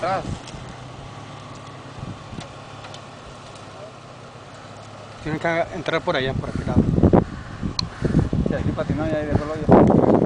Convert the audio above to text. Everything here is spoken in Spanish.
atrás. Tienen que entrar por allá, por aquel lado. Sí, aquí patinó y ahí dejó el hoyo.